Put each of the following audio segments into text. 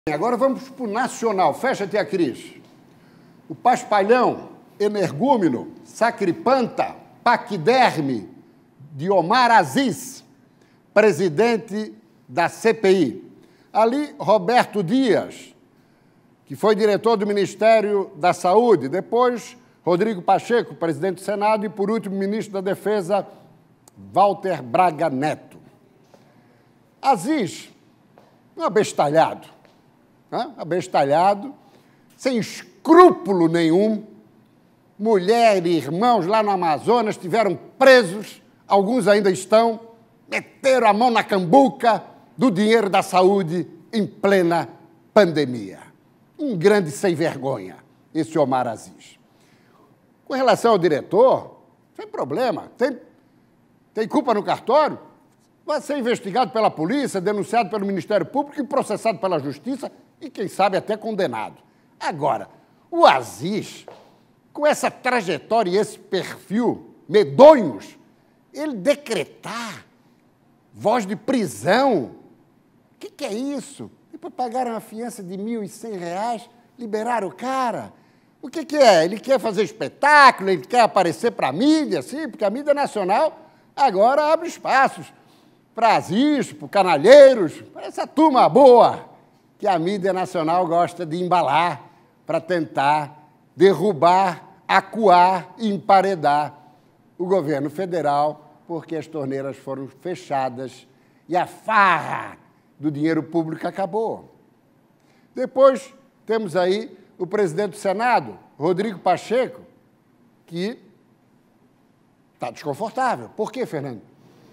Agora vamos para o nacional. Fecha, tia Cris. O paspalhão, energúmeno, sacripanta, paquiderme de Omar Aziz, presidente da CPI. Ali, Roberto Dias, que foi diretor do Ministério da Saúde. Depois, Rodrigo Pacheco, presidente do Senado. E, por último, ministro da Defesa, Walter Braga Neto. Aziz, um abestalhado. Abestalhado, sem escrúpulo nenhum. Mulher e irmãos lá no Amazonas estiveram presos, alguns ainda estão, meteram a mão na cambuca do dinheiro da saúde em plena pandemia. Um grande sem-vergonha, esse Omar Aziz. Com relação ao diretor, sem problema, tem culpa no cartório, vai ser investigado pela polícia, denunciado pelo Ministério Público e processado pela Justiça e, quem sabe, até condenado. Agora, o Aziz, com essa trajetória e esse perfil medonhos, ele decretar voz de prisão, o que é isso? Depois pagaram uma fiança de R$ 1.100, liberaram o cara. O que é? Ele quer fazer espetáculo, ele quer aparecer para a mídia, sim, porque a mídia nacional agora abre espaços para Aziz, para canalheiros, para essa turma boa que a mídia nacional gosta de embalar para tentar derrubar, acuar e emparedar o governo federal, porque as torneiras foram fechadas e a farra do dinheiro público acabou. Depois temos aí o presidente do Senado, Rodrigo Pacheco, que está desconfortável. Por quê, Fernando?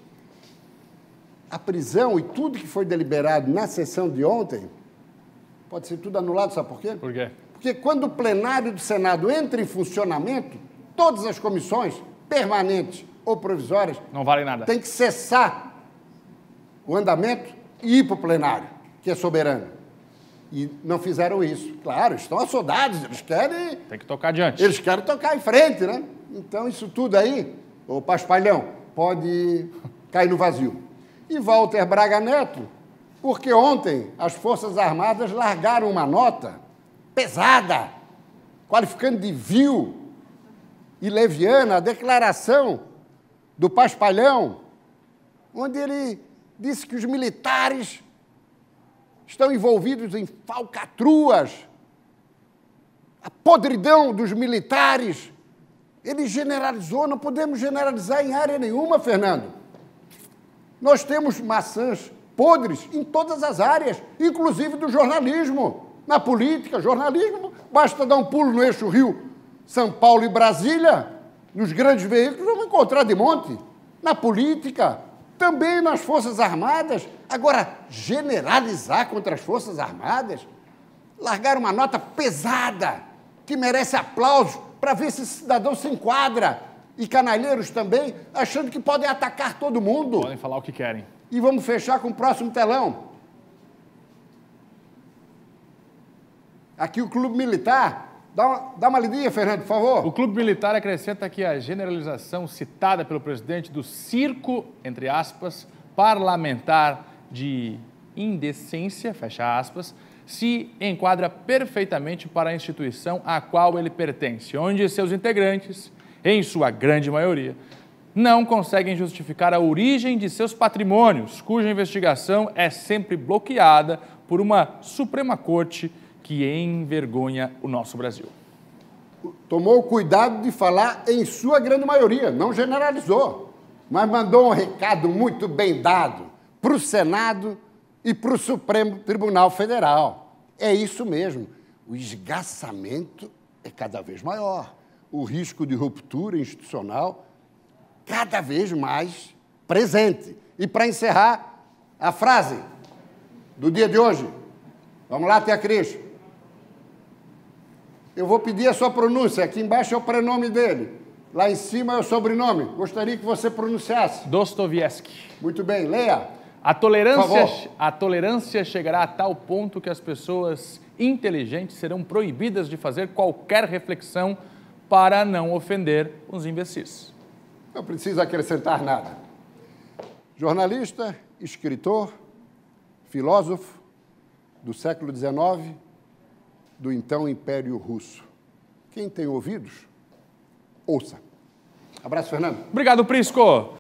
A prisão e tudo que foi deliberado na sessão de ontem pode ser tudo anulado, sabe por quê? Por quê? Porque quando o plenário do Senado entra em funcionamento, todas as comissões, permanentes ou provisórias, não vale nada. Tem que cessar o andamento e ir para o plenário, que é soberano. E não fizeram isso. Claro, estão assodados, eles querem... Tem que tocar adiante. Eles querem tocar em frente, né? Então, isso tudo aí, ô paspalhão, pode cair no vazio. E Walter Braga Neto, porque ontem as Forças Armadas largaram uma nota pesada, qualificando de vil e leviana a declaração do paspalhão, onde ele disse que os militares estão envolvidos em falcatruas, a podridão dos militares. Ele generalizou, não podemos generalizar em área nenhuma, Fernando. Nós temos maçãs podres em todas as áreas, inclusive do jornalismo. Na política, jornalismo, basta dar um pulo no eixo Rio, São Paulo e Brasília, nos grandes veículos, vamos encontrar de monte. Na política, também nas Forças Armadas. Agora, generalizar contra as Forças Armadas, largar uma nota pesada, que merece aplauso, para ver se esse cidadão se enquadra. E canalheiros também, achando que podem atacar todo mundo. Podem falar o que querem. E vamos fechar com o próximo telão. Aqui o Clube Militar. Dá uma lidinha, Fernando, por favor. O Clube Militar acrescenta que a generalização citada pelo presidente do circo, entre aspas, parlamentar de indecência, fecha aspas, se enquadra perfeitamente para a instituição a qual ele pertence, onde seus integrantes, em sua grande maioria, não conseguem justificar a origem de seus patrimônios, cuja investigação é sempre bloqueada por uma Suprema Corte que envergonha o nosso Brasil. Tomou o cuidado de falar em sua grande maioria, não generalizou, mas mandou um recado muito bem dado para o Senado e para o Supremo Tribunal Federal. É isso mesmo, o esgaçamento é cada vez maior, o risco de ruptura institucional cada vez mais presente. E para encerrar, a frase do dia de hoje. Vamos lá, tia Cris. Eu vou pedir a sua pronúncia. Aqui embaixo é o prenome dele. Lá em cima é o sobrenome. Gostaria que você pronunciasse. Dostoiévski. Muito bem, leia. A tolerância chegará a tal ponto que as pessoas inteligentes serão proibidas de fazer qualquer reflexão para não ofender os imbecis. Não precisa acrescentar nada. Jornalista, escritor, filósofo, do século XIX, do então Império Russo. Quem tem ouvidos, ouça. Abraço, Fernando. Obrigado, Prisco.